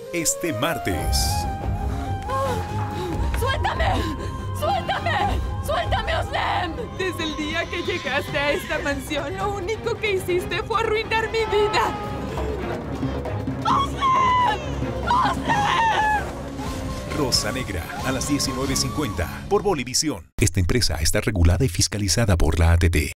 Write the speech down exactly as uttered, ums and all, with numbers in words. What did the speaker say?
este martes. ¡Suéltame! ¡Suéltame! ¡Suéltame, Oslem! Desde el día que llegaste a esta mansión, lo único que hiciste fue arruinar mi vida. ¡Oslem! ¡Oslem! Rosa Negra, a las diecinueve cincuenta, por Bolivisión. Esta empresa está regulada y fiscalizada por la A T T.